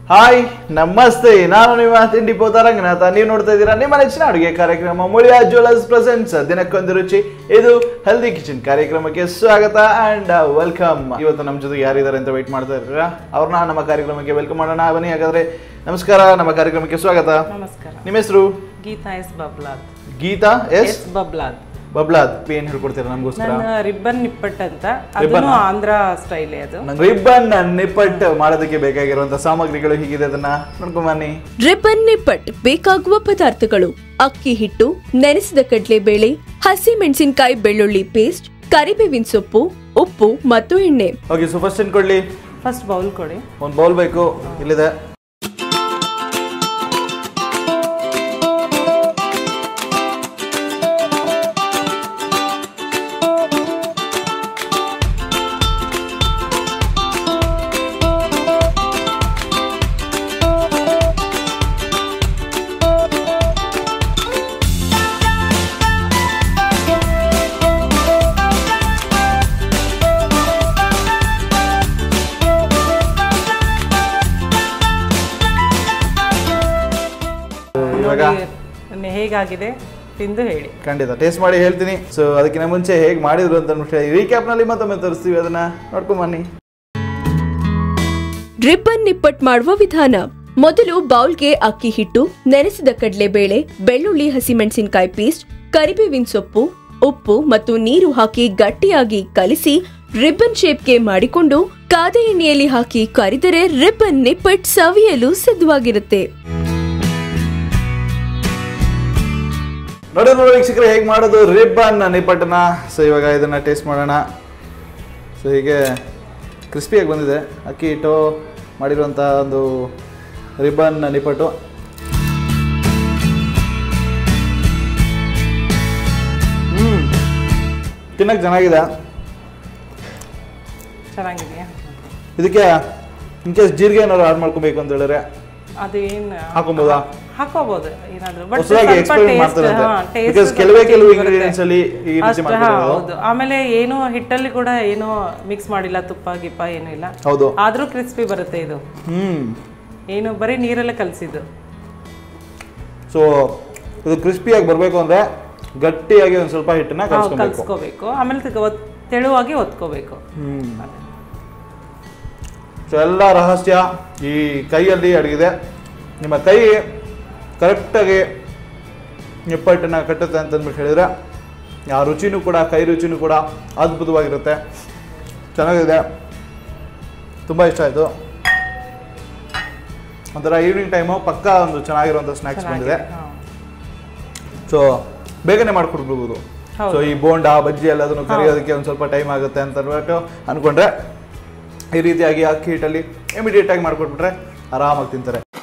Hi ನಮಸ್ತೆ, ನಾನು ನಿಮ್ಮ ತಿಂಡಿ ಪೋತ ರಂಗನಾಥ. ನೀವು ನೋಡ್ತಾ ಇದ್ದೀರಾ ನಿಮ್ಮ ನೆಚ್ಚಿನ ಅಡುಗೆ ಕಾರ್ಯಕ್ರಮ ಮುಳಿಯಾ ಜ್ಯುವೆಲರ್ಸ್ ಪ್ರೆಸೆಂಟ್ಸ್ ದಿನಕ್ಕೊಂದು ರುಚಿ. ಇದು ಹೆಲ್ದಿ ಕಿಚನ್ ಕಾರ್ಯಕ್ರಮಕ್ಕೆ ಸ್ವಾಗತ ಅಂಡ್ ವೆಲ್ಕಮ್. ಇವತ್ತು ನಮ್ಮ ಜೊತೆಗೆ ಯಾರಿದ್ದಾರೆ ಅಂತ ವೆಯ್ಟ್ ಮಾಡ್ತಾ ಇದ್ದೀರಾ, ಅವ್ರನ್ನ ನಮ್ಮ ಕಾರ್ಯಕ್ರಮಕ್ಕೆ ವೆಲ್ಕಮ್ ಮಾಡೋಣ. ಬನ್ನಿ. ಹಾಗಾದ್ರೆ ನಮಸ್ಕಾರ, ನಮ್ಮ ಕಾರ್ಯಕ್ರಮಕ್ಕೆ ಸ್ವಾಗತ. ನಮಸ್ಕಾರ. ನಿಮ್ಮ ಹೆಸರು? ಗೀತಾ ಎಸ್ ಬಬ್ಲಾದ್. ಗೀತಾ ಎಸ್ ಬಬ್ಲಾದ್. ಬಬ್ಲಾದ್. ಏನ್ ಹೇಳ್ಕೊಡ್ತೀರಾ ನಮಗೋಸ್ಕರ? ರಿಬ್ಬನ್ ನಿಪ್ಪಟ್ ಅಂತ, ಅದನ್ನು ಆಂಧ್ರ ಸ್ಟೈಲ್. ಅದು ರಿಬ್ಬನ್ ನಿಪ್ಪಟ್ ಮಾಡೋದಕ್ಕೆ ಬೇಕಾಗಿರುವಂತ ಸಾಮಗ್ರಿಗಳು ಹೀಗಿದೆ, ಅದನ್ನ ನೋಡ್ಕೊಂಡ್ ಬನ್ನಿ. ರಿಬ್ಬನ್ ನಿಪ್ಪಟ್ ಬೇಕಾಗುವ ಪದಾರ್ಥಗಳು: ಅಕ್ಕಿ ಹಿಟ್ಟು, ನೆನೆಸಿದ ಕಡಲೆಬೇಳೆ, ಹಸಿ ಮೆಣಸಿನಕಾಯಿ, ಬೆಳ್ಳುಳ್ಳಿ ಪೇಸ್ಟ್, ಕರಿಬೇವಿನ ಸೊಪ್ಪು, ಉಪ್ಪು ಮತ್ತು ಎಣ್ಣೆ. ಓಕೆ, ಸೊ ಫಸ್ಟ್ ಏನ್ ಕೊಡ್ಲಿ? ಫಸ್ಟ್ ಬೌಲ್ ಕೊಡಿ. ಒಂದು ಬೌಲ್ ಬೇಕು. ಇಲ್ಲಿದೆ. ಹೇಗಾಗಿದೆ ತಿಂದು ಹೇಳಿ. ಖಂಡಿತ ಟೇಸ್ಟ್ ಮಾಡಿ ಹೇಳ್ತೀನಿ. ಸೊ ಅದಕ್ಕಿಂತ ಮುಂಚೆ ಹೇಗೆ ಮಾಡಿದ್ರು ಅಂತ ರೀಕ್ಯಾಪ್ ನಲ್ಲಿ ಮತ್ತೊಮ್ಮೆ ತೋರಿಸ್ತೀವಿ, ಅದನ್ನ ನೋಡ್ಕೊಂಡ್ ಬನ್ನಿ. ರಿಬ್ಬನ್ ನಿಪ್ಪಟ್ ಮಾಡುವ ವಿಧಾನ: ಮೊದಲು ಬೌಲ್ಗೆ ಅಕ್ಕಿ ಹಿಟ್ಟು, ನೆನೆಸಿದ ಕಡಲೆಬೇಳೆ, ಬೆಳ್ಳುಳ್ಳಿ, ಹಸಿಮೆಣಸಿನಕಾಯಿ ಪೇಸ್ಟ್, ಕರಿಬೇವಿನ ಸೊಪ್ಪು, ಉಪ್ಪು ಮತ್ತು ನೀರು ಹಾಕಿ ಗಟ್ಟಿಯಾಗಿ ಕಲಿಸಿ ರಿಬ್ಬನ್ ಶೇಪ್ಗೆ ಮಾಡಿಕೊಂಡು ಕಾದ ಎಣ್ಣೆಯಲ್ಲಿ ಹಾಕಿ ಕರಿದರೆ ರಿಬ್ಬನ್ ನಿಪ್ಪಟ್ ಸವಿಯಲು ಸಿದ್ಧವಾಗಿರುತ್ತೆ. ನೋಡಿ ವೀಕ್ಷಕರೇ, ಹೇಗೆ ಮಾಡೋದು ರಿಬ್ಬನ್ ನಿಪ್ಪಟ್ಟನ್ನ. ಸೊ ಇವಾಗ ಇದನ್ನ ಟೇಸ್ಟ್ ಮಾಡೋಣ. ಸೊ ಹೀಗೆ ಕ್ರಿಸ್ಪಿಯಾಗಿ ಬಂದಿದೆ ಅಕ್ಕಿ ಹಿಟ್ಟು ಮಾಡಿರುವಂಥ ಒಂದು ರಿಬ್ಬನ್ ನಿಪ್ಪಟ್ಟು. ತಿನ್ನಕ್ಕೆ ಚೆನ್ನಾಗಿದೆ. ಚೆನ್ನಾಗಿದೆಯಾ? ಇದಕ್ಕೆ ಇನ್ ಕೇಸ್ ಜೀರಿಗೆ ಏನಾದ್ರು ಆಡ್ ಮಾಡ್ಕೋಬೇಕು ಅಂತ ಹೇಳಿದ್ರೆ ಅದು ಏನು ಹಾಕೊಬೋದಾ? ಹಾಕೋಬಹುದು ಏನಾದ್ರು, ಬಟ್ ಕೆಲವು ಇಂಗ್ರೀಡಿಯೆಂಟ್ಸ್ ಅಲ್ಲಿ ಈ ರೀತಿ ಮಾಡ್ತಾರೆ. ಆಮೇಲೆ ಏನು ಹಿಟ್ಟಲ್ಲಿ ಕೂಡ ಏನು ಮಿಕ್ಸ್ ಮಾಡಿಲ್ಲ, ತುಪ್ಪ ಗಿಪ್ಪ ಏನು ಇಲ್ಲ. ಹೌದು, ಆದ್ರೂ ಕ್ರಿಸ್ಪಿ ಬರುತ್ತೆ ಇದು. ಏನು ಬರೀ ನೀರಲ್ಲೇ ಕಲಸಿದ್ದು. ಸೊ ಇದು ಕ್ರಿಸ್ಪಿಯಾಗಿ ಬರಬೇಕು ಅಂದ್ರೆ ಗಟ್ಟಿಯಾಗಿ ಒಂದ್ ಸ್ವಲ್ಪ ಹಿಟ್ಟನ್ನ ಕಲ್ಸ್ಕೋಬೇಕು, ಆಮೇಲೆ ತೆಳುವಾಗಿ ಒತ್ಕೋಬೇಕು. ಸೊ ಎಲ್ಲ ರಹಸ್ಯ ಈ ಕೈಯಲ್ಲಿ ಅಡಗಿದೆ. ನಿಮ್ಮ ಕೈ ಕರೆಕ್ಟಾಗಿ ನಿಪ್ಪಟ್ಟನ್ನು ಕಟ್ಟುತ್ತೆ ಅಂತಂದ್ಬಿಟ್ಟು ಹೇಳಿದ್ರೆ ಆ ರುಚಿನೂ ಕೂಡ, ಕೈ ರುಚಿನೂ ಕೂಡ ಅದ್ಭುತವಾಗಿರುತ್ತೆ. ಚೆನ್ನಾಗಿದೆ, ತುಂಬ ಇಷ್ಟ ಆಯಿತು. ಒಂಥರ ಈವ್ನಿಂಗ್ ಟೈಮು ಪಕ್ಕ ಒಂದು ಚೆನ್ನಾಗಿರುವಂಥ ಸ್ನ್ಯಾಕ್ಸ್ ಬಂದಿದೆ. ಸೊ ಬೇಗನೆ ಮಾಡ್ಕೊಡ್ಬೋದು. ಸೊ ಈ ಬೋಂಡಾ ಬಜ್ಜಿ ಎಲ್ಲದನ್ನು ಕರಿಯೋದಕ್ಕೆ ಒಂದು ಸ್ವಲ್ಪ ಟೈಮ್ ಆಗುತ್ತೆ ಅಂತ ಅಂದ್ಕೊಂಡ್ರೆ ಈ ರೀತಿಯಾಗಿ ಅಕ್ಕಿ ಹಿಟ್ಟಲ್ಲಿ ಇಮಿಡಿಯೇಟಾಗಿ ಮಾಡ್ಕೊಟ್ಬಿಟ್ರೆ ಆರಾಮಾಗಿ ತಿಂತಾರೆ.